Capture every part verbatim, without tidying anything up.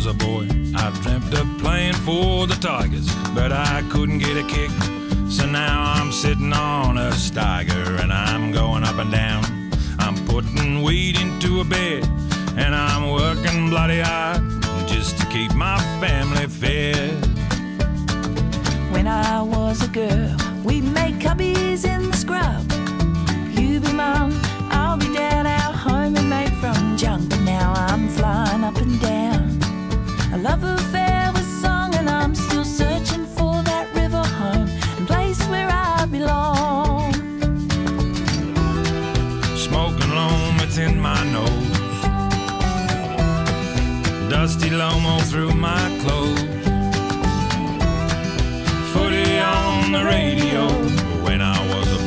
was a boy, I dreamt of playing for the Tigers, but I couldn't get a kick. So now I'm sitting on a Steiger and I'm going up and down. I'm putting weed into a bed and I'm working bloody hard just to keep my family fed. When I was a girl, we made cubbies in the scrub. You be mum, I'll be dad, our home and made from junk. But now I'm flying up and down. A love affair with song and I'm still searching for that river home and place where I belong. Smoking loam, it's in my nose. Dusty Lomo through my clothes. Footy on the radio when I was a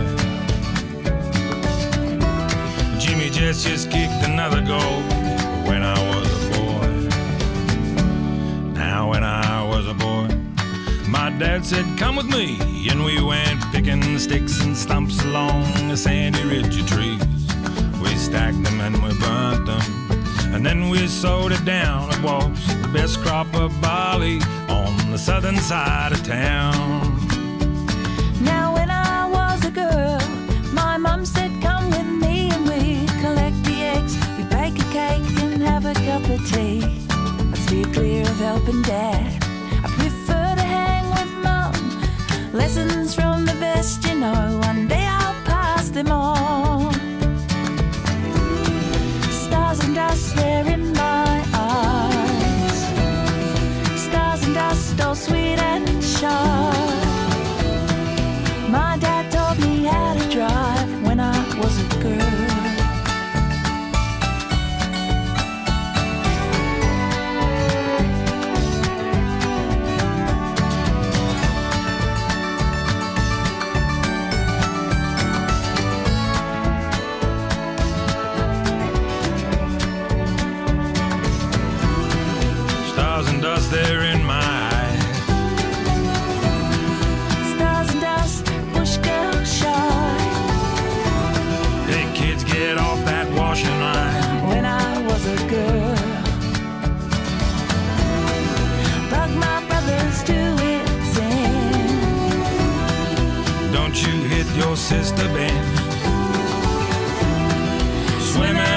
boy. Jimmy Jets just kicked another goal when I was a boy. Now when I was a boy, my dad said come with me, and we went picking sticks and stumps along the sandy ridge of trees. We stacked them and we burnt them, and then we sowed it down. It was the best crop of barley on the southern side of town. Now when I was a girl, my mum said come with me and we'd collect the eggs. We'd bake a cake and have a cup of tea. I'd steer clear of helping dad. I prefer to hang with mum. Lessons from the best, you know. One day I'll pass them on. Stars and dust there in my eyes. Stars and dust, all sweet and shy. My dad taught me how to drive when I was a girl. Stars and dust there in my eyes. Stars and dust, bush girl shy. Hey kids, get off that washing line. When I was a girl, bug my brothers to its end. Don't you hit your sister, Ben. Swimming